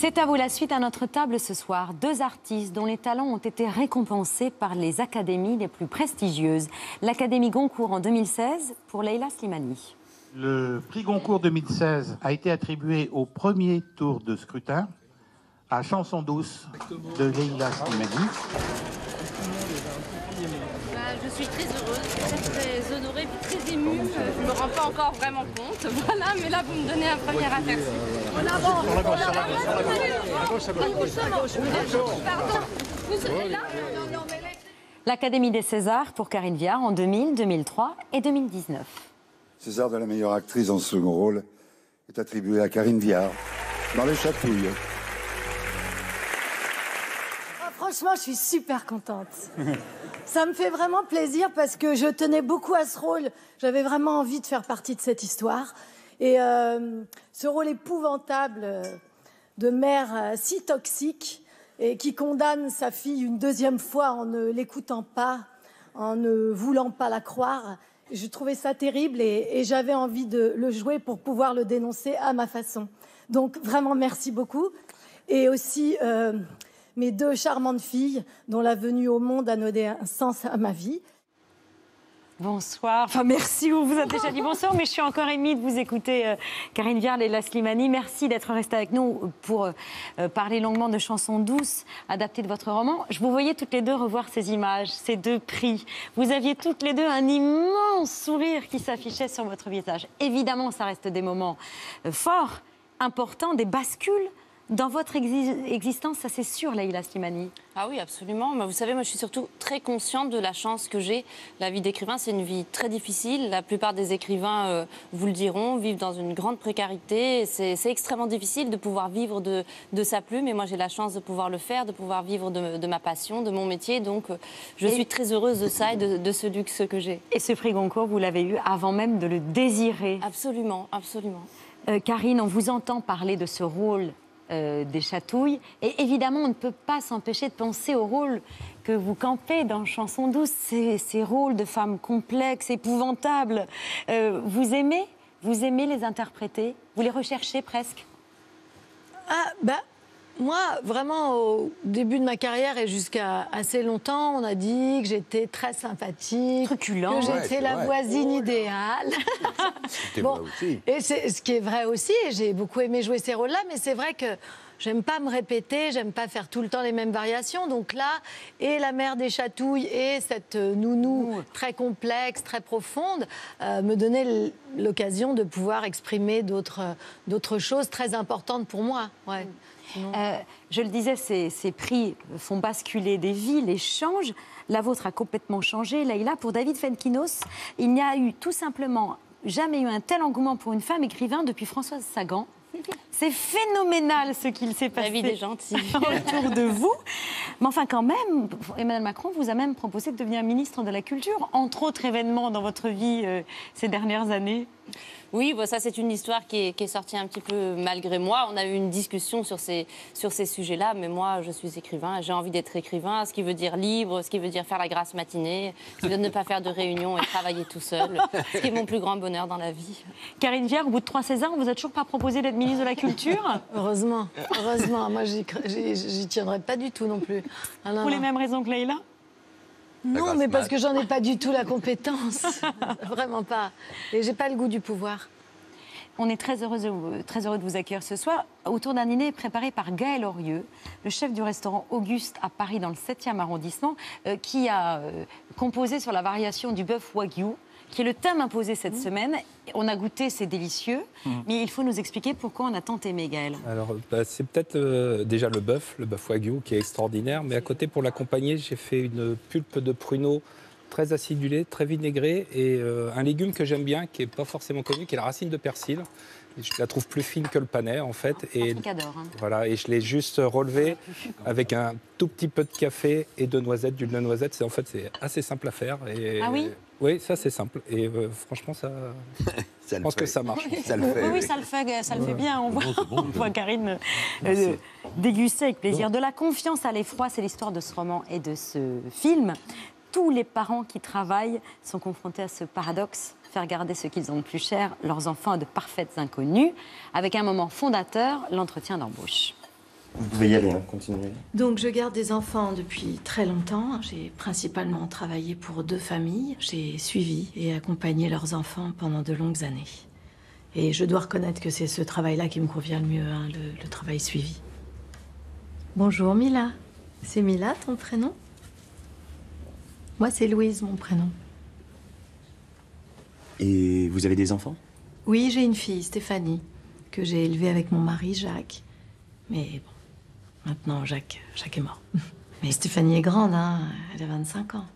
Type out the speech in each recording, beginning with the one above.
C'est à vous la suite à notre table ce soir. Deux artistes dont les talents ont été récompensés par les académies les plus prestigieuses. L'Académie Goncourt en 2016 pour Leïla Slimani. Le prix Goncourt 2016 a été attribué au premier tour de scrutin à Chanson douce de Leïla Slimani. Je suis très heureuse, très honorée, puis très émue. Je ne me rends pas encore vraiment compte. Voilà, mais là, vous me donnez un premier aperçu. En avant, pardon, vous serez là. L'Académie des Césars pour Karine Viard en 2000, 2003 et 2019. César de la meilleure actrice en second rôle est attribué à Karine Viard dans Les Chatouilles. Franchement, je suis super contente. Ça me fait vraiment plaisir parce que je tenais beaucoup à ce rôle. J'avais vraiment envie de faire partie de cette histoire. Et ce rôle épouvantable de mère si toxique et qui condamne sa fille une deuxième fois en ne l'écoutant pas, en ne voulant pas la croire. Je trouvais ça terrible et j'avais envie de le jouer pour pouvoir le dénoncer à ma façon. Donc vraiment, merci beaucoup. Et aussi... mes deux charmantes filles, dont la venue au monde a donné un sens à ma vie. Bonsoir. Enfin, merci, on vous a déjà dit bonsoir, mais je suis encore émue de vous écouter, Karine Viard, Leïla Slimani. Merci d'être restée avec nous pour parler longuement de Chansons douces, adaptées de votre roman. Je vous voyais toutes les deux revoir ces images, ces deux prix. Vous aviez toutes les deux un immense sourire qui s'affichait sur votre visage. Évidemment, ça reste des moments forts, importants, des bascules. Dans votre existence, ça c'est sûr, Leïla Slimani. Ah oui, absolument. Mais vous savez, moi je suis surtout très consciente de la chance que j'ai. La vie d'écrivain, c'est une vie très difficile. La plupart des écrivains vous le diront, vivent dans une grande précarité. C'est extrêmement difficile de pouvoir vivre de sa plume. Et moi j'ai la chance de pouvoir le faire, de pouvoir vivre de ma passion, de mon métier. Donc je suis très heureuse de ça et de ce luxe que j'ai. Et ce prix Goncourt, vous l'avez eu avant même de le désirer. Absolument, absolument. Karine, on vous entend parler de ce rôle des Chatouilles. Et évidemment, on ne peut pas s'empêcher de penser au rôle que vous campez dans Chansons douces, ces rôles de femmes complexes, épouvantables. Vous aimez les interpréter? Vous les recherchez presque? Moi, vraiment, au début de ma carrière et jusqu'à assez longtemps, on a dit que j'étais très sympathique, truculent, que j'étais la voisine idéale. C'était vrai aussi. Et c'est ce qui est vrai aussi, et j'ai beaucoup aimé jouer ces rôles-là, mais c'est vrai que j'aime pas me répéter, j'aime pas faire tout le temps les mêmes variations. Donc là, et la mère des Chatouilles et cette nounou très complexe, très profonde, me donnait l'occasion de pouvoir exprimer d'autres choses très importantes pour moi. Ouais. Je le disais, ces prix font basculer des vies, les changent. La vôtre a complètement changé, Leïla. Pour David Fenkinos, il n'y a eu tout simplement jamais eu un tel engouement pour une femme écrivain depuis Françoise Sagan. C'est phénoménal ce qu'il s'est passé David est gentil. autour de vous. Mais enfin, quand même, Emmanuel Macron vous a même proposé de devenir ministre de la Culture, entre autres événements dans votre vie ces dernières années. Oui, ça c'est une histoire qui est sortie un petit peu malgré moi. On a eu une discussion sur ces sujets-là, mais moi je suis écrivain, j'ai envie d'être écrivain, ce qui veut dire libre, ce qui veut dire faire la grasse matinée, ce qui veut dire ne pas faire de réunions et travailler tout seul, ce qui est mon plus grand bonheur dans la vie. Karine Viard, au bout de 3 Césars, on vous a toujours pas proposé d'être ministre de la Culture? Heureusement. Moi j'y tiendrai pas du tout non plus. Pour les mêmes raisons que Leïla? Non, mais parce que j'en ai pas du tout la compétence. Vraiment pas. Et j'ai pas le goût du pouvoir. On est très heureux de vous accueillir ce soir autour d'un dîner préparé par Gaël Orieux, le chef du restaurant Auguste à Paris dans le 7e arrondissement, qui a composé sur la variation du bœuf wagyu, qui est le thème imposé cette semaine. On a goûté, c'est délicieux, mais il faut nous expliquer pourquoi on a tant aimé, Gaël. Alors, c'est peut-être déjà le bœuf wagyu, qui est extraordinaire, mais à côté, pour l'accompagner, j'ai fait une pulpe de pruneau très acidulée, très vinaigrée, et un légume que j'aime bien, qui n'est pas forcément connu, qui est la racine de persil. Et je la trouve plus fine que le panais, en fait. Et voilà, et je l'ai juste relevé avec un tout petit peu de café et de noisettes, d'huile de noisette. C'est assez simple à faire. Et, ah oui? Oui, ça c'est simple. Et franchement, je pense que ça marche. Ça le fait. Oui, ça le fait bien. On voit Karine déguster avec plaisir. De la confiance à l'effroi, c'est l'histoire de ce roman et de ce film. Tous les parents qui travaillent sont confrontés à ce paradoxe, faire garder ce qu'ils ont de plus cher, leurs enfants, à de parfaites inconnues, avec un moment fondateur, l'entretien d'embauche. Vous pouvez y aller, hein, continuez. Donc je garde des enfants depuis très longtemps. J'ai principalement travaillé pour 2 familles. J'ai suivi et accompagné leurs enfants pendant de longues années. Et je dois reconnaître que c'est ce travail-là qui me convient le mieux, hein, le travail suivi. Bonjour Mila. C'est Mila ton prénom? Moi c'est Louise mon prénom. Et vous avez des enfants? Oui, j'ai une fille, Stéphanie, que j'ai élevée avec mon mari Jacques. Mais bon, maintenant Jacques est mort. Mais Stéphanie est grande, hein, elle a 25 ans.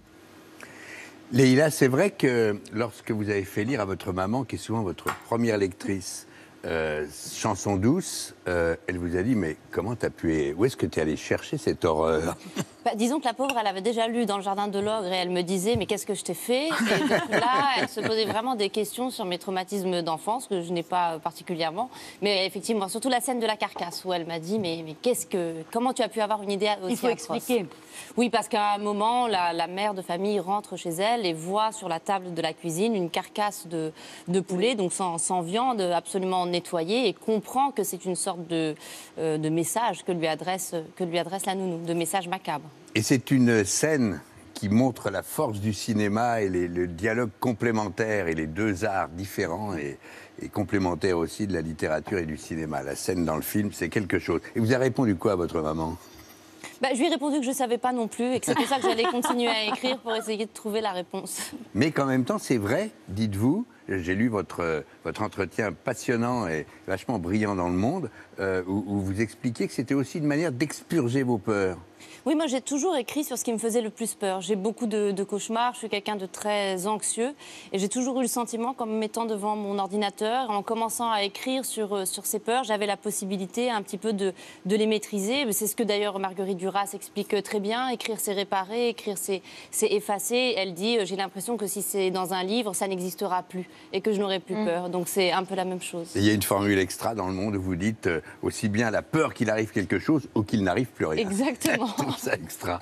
Leïla, c'est vrai que lorsque vous avez fait lire à votre maman, qui est souvent votre première lectrice, Chanson douce, elle vous a dit, mais comment t'as pu... Où est-ce que tu es allé chercher cette horreur? Disons que la pauvre, elle avait déjà lu dans le jardin de l'ogre et elle me disait, mais qu'est-ce que je t'ai fait? Et donc là, elle se posait vraiment des questions sur mes traumatismes d'enfance, que je n'ai pas particulièrement. Mais effectivement, surtout la scène de la carcasse, où elle m'a dit, mais comment tu as pu avoir une idée aussi Il faut atroce? expliquer. Oui, parce qu'à un moment, la mère de famille rentre chez elle et voit sur la table de la cuisine une carcasse de poulet, donc sans viande, absolument nettoyée, et comprend que c'est une sorte de message que lui adresse la nounou, de message macabre. Et c'est une scène qui montre la force du cinéma et le dialogue complémentaire et les deux arts différents et complémentaires aussi de la littérature et du cinéma. La scène dans le film, c'est quelque chose. Et vous avez répondu quoi à votre maman? Je lui ai répondu que je ne savais pas non plus et que c'est pour ça que j'allais continuer à écrire pour essayer de trouver la réponse. Mais qu'en même temps, c'est vrai, dites-vous, j'ai lu votre entretien passionnant et vachement brillant dans Le Monde, où vous expliquiez que c'était aussi une manière d'expurger vos peurs. Oui, moi j'ai toujours écrit sur ce qui me faisait le plus peur. J'ai beaucoup de cauchemars, je suis quelqu'un de très anxieux et j'ai toujours eu le sentiment qu'en me mettant devant mon ordinateur, en commençant à écrire sur ces peurs, j'avais la possibilité un petit peu de les maîtriser. C'est ce que d'ailleurs Marguerite Duras explique très bien. Écrire c'est réparer, écrire c'est effacer. Elle dit j'ai l'impression que si c'est dans un livre, ça n'existera plus et que je n'aurai plus peur. Donc c'est un peu la même chose. Et il y a une formule extra dans Le Monde où vous dites aussi bien la peur qu'il arrive quelque chose ou qu'il n'arrive plus rien. Exactement. Ça extra.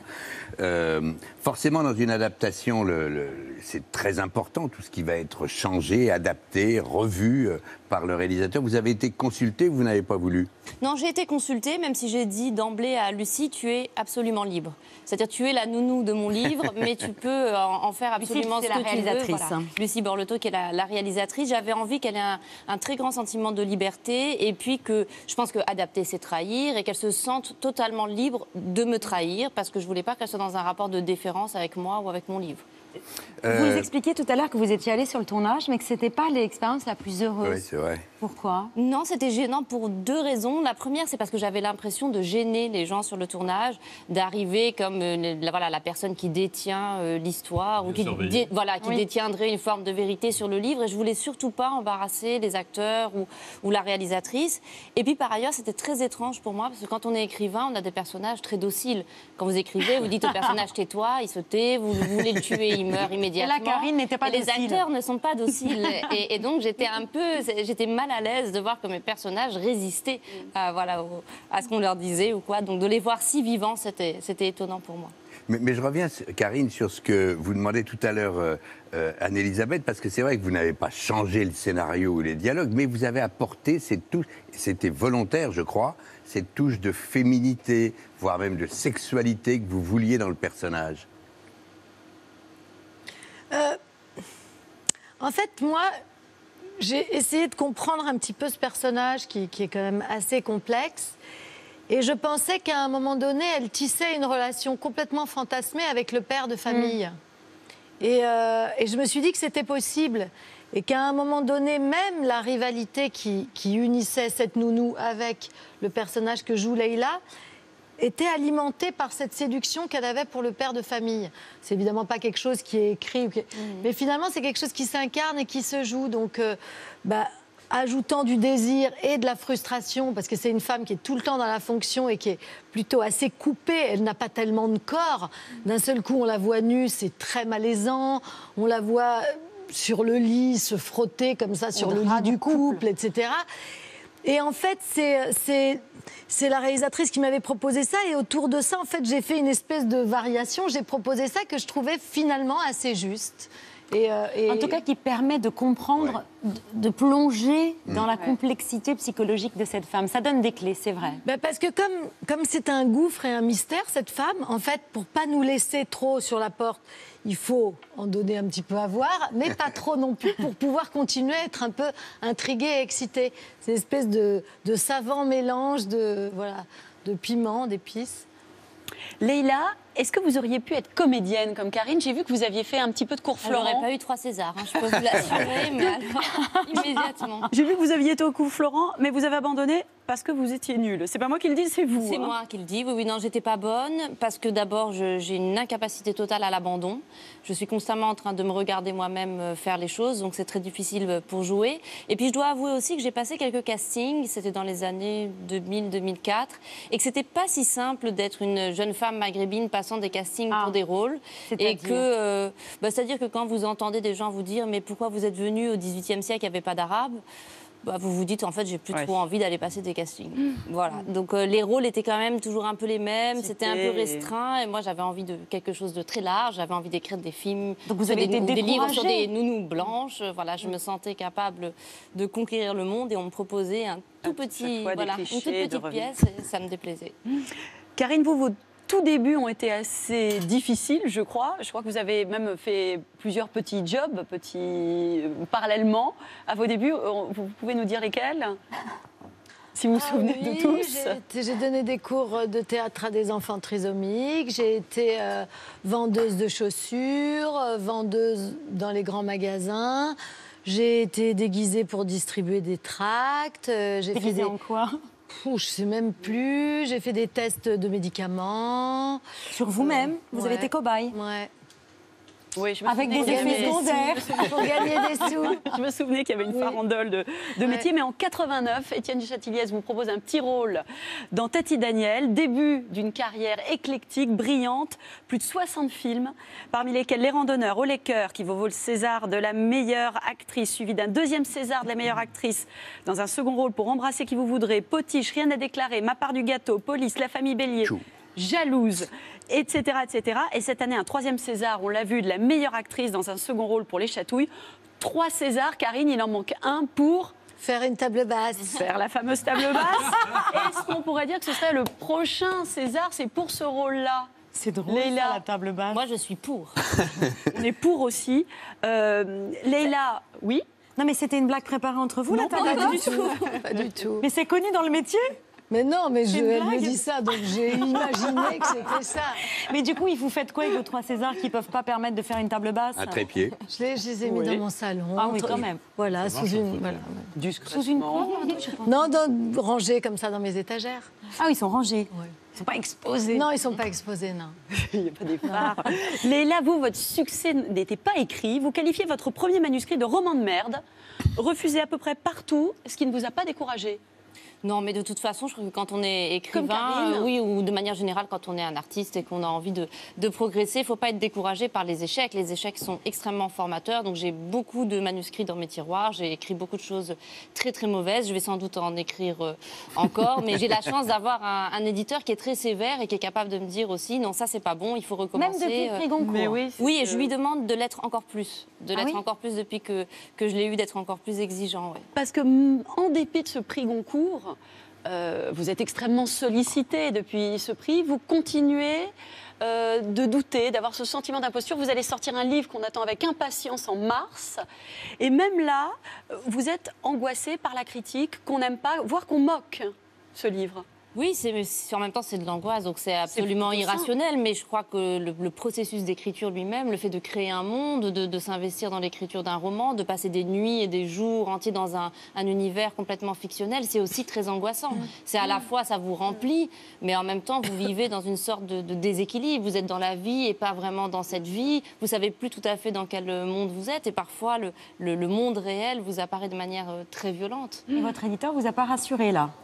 Forcément, dans une adaptation, c'est très important, tout ce qui va être changé, adapté, revu par le réalisateur. Vous avez été consulté ou vous n'avez pas voulu? Non, j'ai été consultée, même si j'ai dit d'emblée à Lucie, tu es absolument libre. C'est-à-dire, tu es la nounou de mon livre, mais tu peux en faire absolument Lucie, ce que tu veux. voilà. Lucie Borletot, qui est la réalisatrice. J'avais envie qu'elle ait un très grand sentiment de liberté, et puis que je pense que adapter, c'est trahir, et qu'elle se sente totalement libre de me trahir, parce que je voulais pas qu'elle soit dans un rapport de déférence avec moi ou avec mon livre. Vous nous expliquiez tout à l'heure que vous étiez allé sur le tournage, mais que ce n'était pas l'expérience la plus heureuse. Oui, c'est vrai. Pourquoi? Non, c'était gênant pour 2 raisons. La première, c'est parce que j'avais l'impression de gêner les gens sur le tournage, d'arriver comme la personne qui détient l'histoire, ou qui détiendrait une forme de vérité sur le livre. Et je voulais surtout pas embarrasser les acteurs ou la réalisatrice. Et puis par ailleurs, c'était très étrange pour moi, parce que quand on est écrivain, on a des personnages très dociles. Quand vous écrivez, vous dites au personnage tais-toi, il se tait, vous voulez le tuer, il meurt immédiatement. Et là, Karine n'était pas docile. Les acteurs ne sont pas dociles. Et donc j'étais mal à l'aise de voir que mes personnages résistaient à ce qu'on leur disait ou quoi. Donc de les voir si vivants, c'était étonnant pour moi. Mais je reviens, Karine, sur ce que vous demandez tout à l'heure, Anne-Elisabeth, parce que c'est vrai que vous n'avez pas changé le scénario ou les dialogues, mais vous avez apporté cette touche, c'était volontaire, je crois, cette touche de féminité, voire même de sexualité que vous vouliez dans le personnage. En fait, moi, j'ai essayé de comprendre un petit peu ce personnage qui est quand même assez complexe. Et je pensais qu'à un moment donné, elle tissait une relation complètement fantasmée avec le père de famille. Et je me suis dit que c'était possible. Et qu'à un moment donné, même la rivalité qui unissait cette nounou avec le personnage que joue Leïla était alimentée par cette séduction qu'elle avait pour le père de famille. C'est évidemment pas quelque chose qui est écrit, mais finalement c'est quelque chose qui s'incarne et qui se joue. Donc, ajoutant du désir et de la frustration, parce que c'est une femme qui est tout le temps dans la fonction et qui est plutôt assez coupée, elle n'a pas tellement de corps. D'un seul coup, on la voit nue, c'est très malaisant. On la voit sur le lit, se frotter comme ça sur le lit du couple, etc. Et en fait, c'est la réalisatrice qui m'avait proposé ça. Et autour de ça, en fait, j'ai fait une espèce de variation. J'ai proposé ça que je trouvais finalement assez juste. En tout cas, qui permet de comprendre, de plonger dans la complexité psychologique de cette femme. Ça donne des clés, c'est vrai. Parce que comme c'est un gouffre et un mystère, cette femme, en fait, pour pas nous laisser trop sur la porte, il faut en donner un petit peu à voir, mais pas trop non plus pour pouvoir continuer à être un peu intrigué et excité. C'est une espèce de savant mélange de piment, d'épices. Leïla, est-ce que vous auriez pu être comédienne comme Karine? J'ai vu que vous aviez fait un petit peu de cours Florent. J'aurais pas eu 3 Césars, je peux vous l'assurer, mais alors, immédiatement. J'ai vu que vous aviez été au cours Florent, mais vous avez abandonné parce que vous étiez nulle. C'est pas moi qui le dis, c'est vous. C'est moi qui le dis. Oui, non, j'étais pas bonne parce que d'abord, j'ai une incapacité totale à l'abandon. Je suis constamment en train de me regarder moi-même faire les choses, donc c'est très difficile pour jouer. Et puis, je dois avouer aussi que j'ai passé quelques castings, c'était dans les années 2000-2004, et que c'était pas si simple d'être une jeune femme maghrébine passant des castings pour des rôles. Et que, c'est-à-dire que quand vous entendez des gens vous dire « mais pourquoi vous êtes venue au XVIIIe siècle, il n'y avait pas d'arabe ?» vous vous dites, en fait, j'ai plus trop envie d'aller passer des castings. Voilà. Donc, les rôles étaient quand même toujours un peu les mêmes. C'était un peu restreint. Et moi, j'avais envie de quelque chose de très large. J'avais envie d'écrire des films, donc vous avez été des livres sur des nounous blanches. Voilà, je me sentais capable de conquérir le monde. Et on me proposait une toute petite pièce. Et ça me déplaisait. Karine, vos tout débuts ont été assez difficiles, je crois. Je crois que vous avez même fait plusieurs petits jobs, parallèlement à vos débuts. Vous pouvez nous dire lesquels? Si vous vous souvenez de tous. J'ai donné des cours de théâtre à des enfants trisomiques. J'ai été vendeuse de chaussures, vendeuse dans les grands magasins. J'ai été déguisée pour distribuer des tracts. Déguisée en quoi? Je ne sais même plus. J'ai fait des tests de médicaments. Sur vous-même? Vous avez été cobaye? Ouais. Oui, avec des effets secondaires. Pour gagner des sous. Je me souvenais qu'il y avait une farandole de métiers. Mais en 89, Étienne du Châtilliez vous propose un petit rôle dans Tati Daniel. Début d'une carrière éclectique, brillante. Plus de 60 films, parmi lesquels Les Randonneurs, Au Laker, qui vaut le César de la meilleure actrice, suivi d'un deuxième César de la meilleure actrice dans un second rôle pour Embrasser qui vous voudrez, Potiche, Rien à déclarer, Ma part du gâteau, Police, La famille Bélier. Jalouse, etc., etc. Et cette année, un troisième César, on l'a vu, de la meilleure actrice dans un second rôle pour Les Chatouilles. 3 Césars, Karine, il en manque un pour... Faire une table basse. Faire la fameuse table basse. Est-ce qu'on pourrait dire que ce serait le prochain César, c'est pour ce rôle-là? C'est drôle, Leïla, la table basse. Moi, je suis pour. On est pour aussi. Leïla, oui. Non, mais c'était une blague préparée entre vous, la table basse? Pas du tout. Mais c'est connu dans le métier? Mais non, mais elle me dit ça, donc j'ai imaginé que c'était ça. Mais du coup, vous faites quoi avec vos 3 Césars qui ne peuvent pas permettre de faire une table basse? Un trépied. Je les ai mis dans mon salon. Ah oui, quand même. Voilà, sous une... Voilà. Sous une croix? Non, rangés comme ça dans mes étagères. Ah oui, ils sont rangés. Ouais. Ils ne sont pas exposés. Non, ils ne sont pas exposés, non. Il n'y a pas des phares. Léla, vous, votre succès n'était pas écrit. Vous qualifiez votre premier manuscrit de roman de merde, refusé à peu près partout, ce qui ne vous a pas découragé. Non, mais de toute façon, je crois que quand on est écrivain, oui, ou de manière générale, quand on est un artiste et qu'on a envie de progresser, il ne faut pas être découragé par les échecs. Les échecs sont extrêmement formateurs. Donc, j'ai beaucoup de manuscrits dans mes tiroirs. J'ai écrit beaucoup de choses très, très mauvaises. Je vais sans doute en écrire encore. Mais j'ai la chance d'avoir un éditeur qui est très sévère et qui est capable de me dire aussi, non, ça, c'est pas bon, il faut recommencer. Même depuis le prix Goncourt. Oui, et je lui demande de l'être encore plus. Encore plus depuis que je l'ai eu, d'être encore plus exigeant. Ouais. Parce que, en dépit de ce prix Goncourt, vous êtes extrêmement sollicité depuis ce prix. Vous continuez de douter, d'avoir ce sentiment d'imposture. Vous allez sortir un livre qu'on attend avec impatience en mars. Et même là, vous êtes angoissé par la critique, qu'on n'aime pas, voire qu'on moque ce livre. Oui, en même temps, c'est de l'angoisse, donc c'est absolument irrationnel. Mais je crois que le processus d'écriture lui-même, le fait de créer un monde, de s'investir dans l'écriture d'un roman, de passer des nuits et des jours entiers dans un univers complètement fictionnel, c'est aussi très angoissant. C'est à la fois, ça vous remplit, mais en même temps, vous vivez dans une sorte de déséquilibre. Vous êtes dans la vie et pas vraiment dans cette vie. Vous savez plus tout à fait dans quel monde vous êtes. Et parfois, le monde réel vous apparaît de manière très violente. Et votre éditeur vous a pas rassuré, là?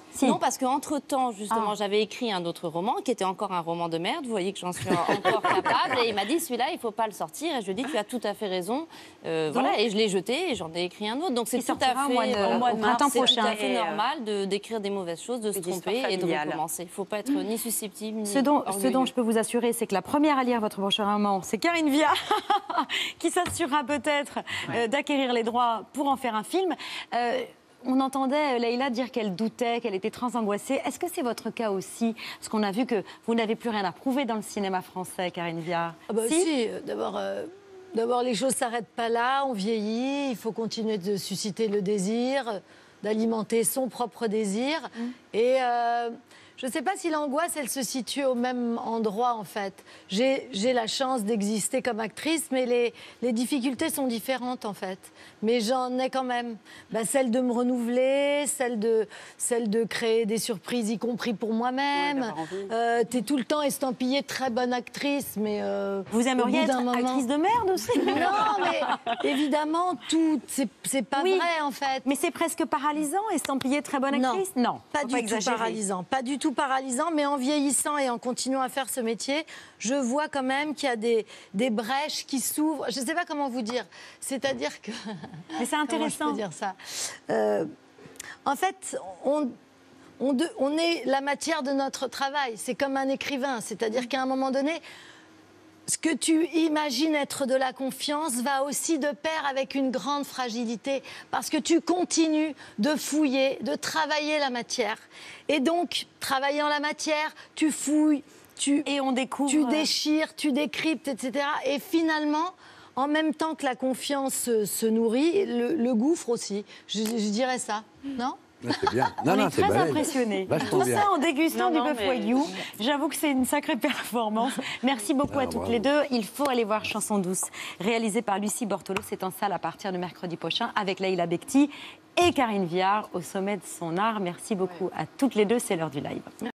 Si. Non, parce qu'entre-temps, justement, j'avais écrit un autre roman qui était encore un roman de merde. Vous voyez que j'en suis encore capable. Et il m'a dit, celui-là, il ne faut pas le sortir. Et je lui ai dit, tu as tout à fait raison. Voilà, et je l'ai jeté et j'en ai écrit un autre. Donc c'est tout à fait, printemps prochain. tout à fait normal d'écrire des mauvaises choses, de se tromper et de recommencer. Il ne faut pas être ni susceptible, ni ce dont je peux vous assurer, c'est que la première à lire votre prochain roman, c'est Karine Viard, qui s'assurera peut-être d'acquérir les droits pour en faire un film. On entendait Leïla dire qu'elle doutait, qu'elle était très angoissée. Est-ce que c'est votre cas aussi? Parce qu'on a vu que vous n'avez plus rien à prouver dans le cinéma français, Karine Viard. Si, d'abord, les choses ne s'arrêtent pas là, on vieillit, il faut continuer de susciter le désir, d'alimenter son propre désir. Et je ne sais pas si l'angoisse, elle se situe au même endroit, en fait. J'ai la chance d'exister comme actrice, mais les difficultés sont différentes, en fait. Mais j'en ai quand même. Celle de me renouveler, celle de créer des surprises, y compris pour moi-même. T'es tout le temps estampillée très bonne actrice, mais vous aimeriez être actrice de merde aussi? Non, mais évidemment, tout, c'est pas vrai, en fait. Mais c'est presque paralysant, estampillée très bonne actrice? Non, pas du tout paralysant. Pas du tout paralysant, mais en vieillissant et en continuant à faire ce métier, je vois quand même qu'il y a des brèches qui s'ouvrent. Je ne sais pas comment vous dire. C'est-à-dire que... Mais c'est intéressant. Comment je peux dire ça en fait, on est la matière de notre travail. C'est comme un écrivain. C'est-à-dire qu'à un moment donné, ce que tu imagines être de la confiance va aussi de pair avec une grande fragilité, parce que tu continues de fouiller, de travailler la matière. Et donc, travaillant la matière, tu fouilles, et on découvre... tu déchires, tu décryptes, etc. Et finalement, en même temps que la confiance se nourrit, le gouffre aussi. Je dirais ça, non ? C'est bien. On est très impressionnés. Tout bien. ça en dégustant du bœuf wagyu. J'avoue que c'est une sacrée performance. Merci beaucoup à toutes les deux. Il faut aller voir Chanson douce, réalisée par Lucie Bortolo. C'est en salle à partir de mercredi prochain avec Leïla Bekti et Karine Viard au sommet de son art. Merci beaucoup à toutes les deux. C'est l'heure du live.